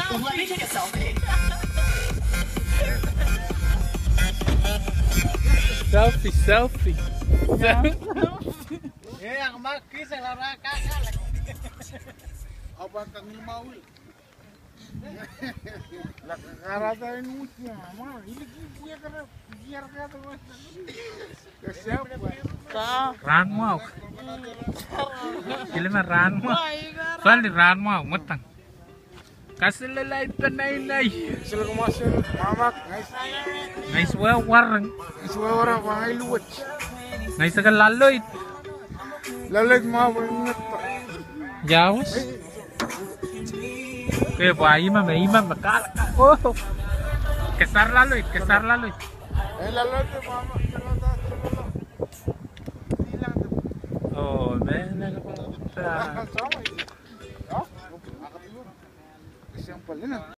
Let me take a selfie. Selfie. Yang maki selara kakak. Abang kang mau. Lah ngaratain mucia, mah ini dia karena biar kata mas. Siapa? Ran mau. Ilmu ran mau. Soal di ran mau matang. Kasih lelai penai. Sila kumasir, mamak, Ngais warang. semua orang pangai luwet. Ngais sekal laloy. Lalat mau ingat pak. Jauh. Bayi mah bakal. Oh. Kesar laloy. Lalat tu mama, hilang tu. Oh, benar. Sama ini. Oh, angkat dulu. Yang paling